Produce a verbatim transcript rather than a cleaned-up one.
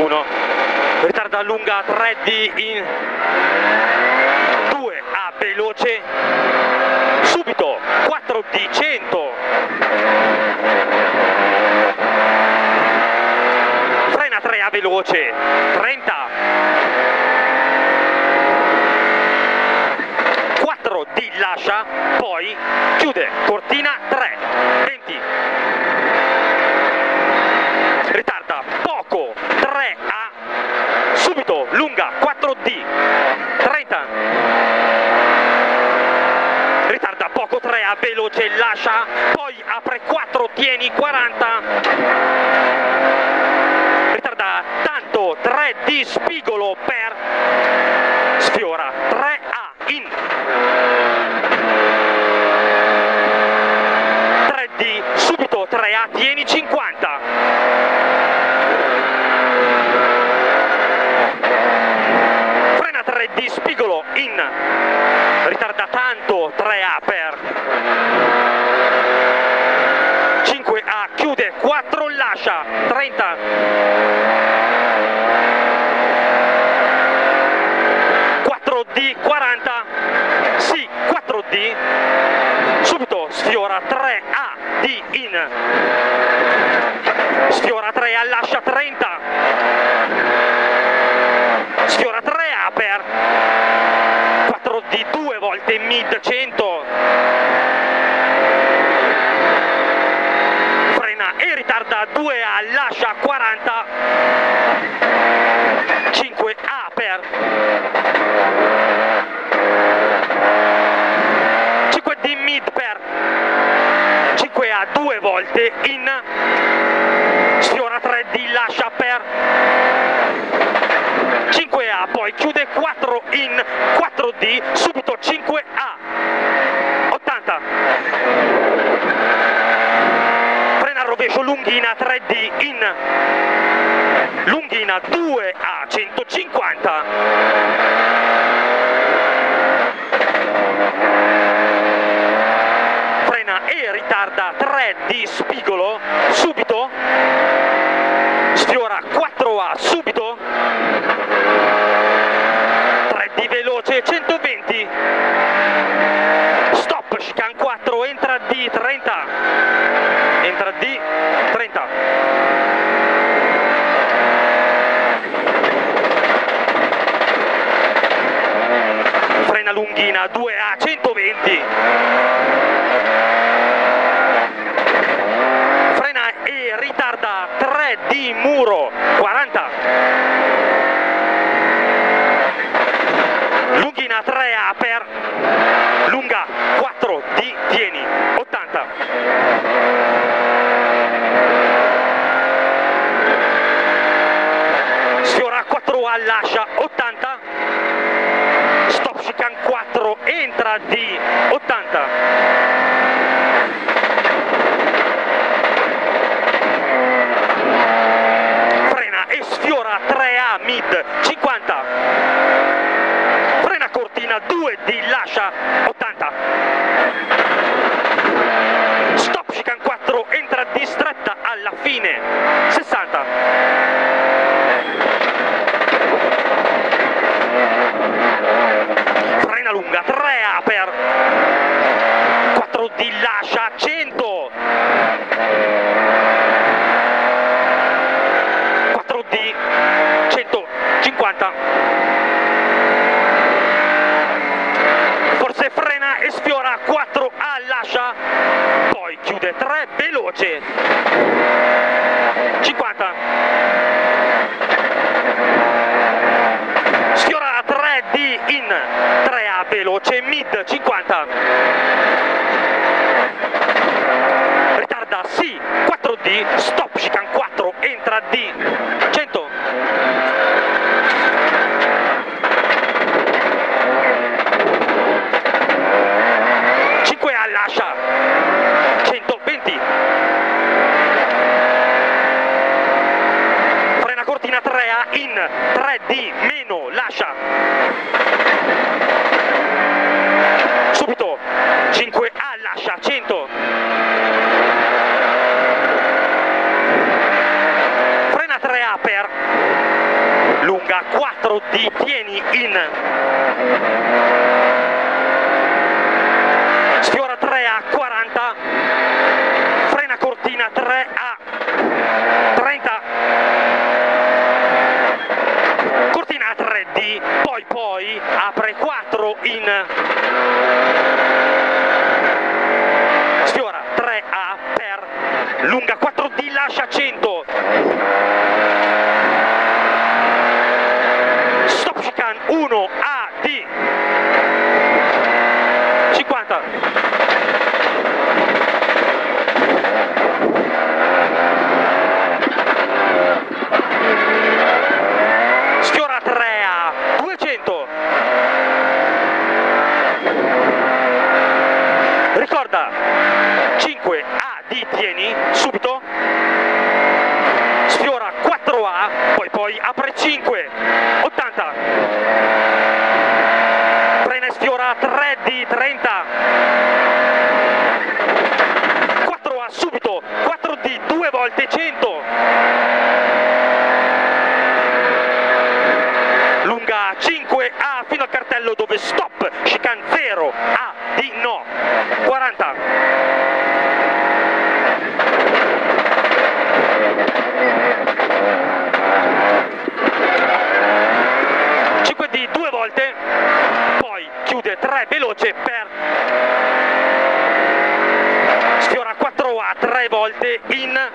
uno, ritarda lunga tre D in due A veloce, subito quattro D cento, frena tre A veloce, trenta, quattro D lascia, poi chiude, cortina tre, venti, ritarda poco, tre A, subito lunga quattro D, trenta, ritarda poco tre A veloce, lascia, poi apre quattro, tieni quaranta, ritarda tanto tre D spigolo per, sfiora tre A in tre D, subito tre A, tieni cinquanta, frena tre D spigolo in, ritarda tanto tre A per cinque A, chiude quattro, lascia trenta, quattro D quaranta, sì quattro D, subito sfiora tre A D in, sfiora tre A, lascia trenta, sfiora tre A per quattro D due volte mid cento, frena e ritarda due A, lascia quaranta, cinque A per cinque D mid per cinque A due volte in, sfiora tre D, lascia per cinque A, poi chiude quattro in, quattro D, subito cinque A, ottanta, frena al rovescio, lunghina tre D in, lunghina due A centocinquanta, frena e ritarda tre D spigolo, subito, sfiora quattro A subito, tre D veloce centoventi, stop chicane quattro, entra D trenta, entra D trenta, frena lunghina due A centoventi, frena e ritarda tre D muro quaranta, lunghina tre A per lunga quattro D tieni ottanta, sfiora quattro A, lascia ottanta, stop chicane quattro, entra D ottanta, frena e sfiora tre A mid cinquanta, frena cortina due D, lascia ottanta, stop chicane quattro, entra D stretta alla fine sessanta, frena lunga tre A per quattro D, lascia cento, quattro D centocinquanta, forse frena e sfiora quattro A, lascia, poi chiude tre veloce cinquanta, sfiora tre D in tre A veloce mid cinquanta, ritarda sì quattro D, stop chicane quattro, entra D cento, cinque A, lascia centoventi, frena cortina tre A in tre D meno, lascia, subito cinque A, lascia cento, frena tre A per lunga quattro D, tieni in, sfiora tre A quaranta, frena cortina tre A trenta, cortina tre D, poi poi apre quattro in, sfiora tre A per, lunga quattro D, lascia cento, stop chicane uno A D, cinquanta, sfiora tre A duecento, ricorda cinque A D, tieni subito, sfiora quattro A, poi poi apre cinque, ottanta, frena e sfiora tre D trenta, quattro A subito, quattro D due volte cento, lunga cinque A fino al cartello dove stop, chicane zero A D no, quaranta, cinque D due volte, poi chiude tre veloce per, sfiora quattro A tre volte in,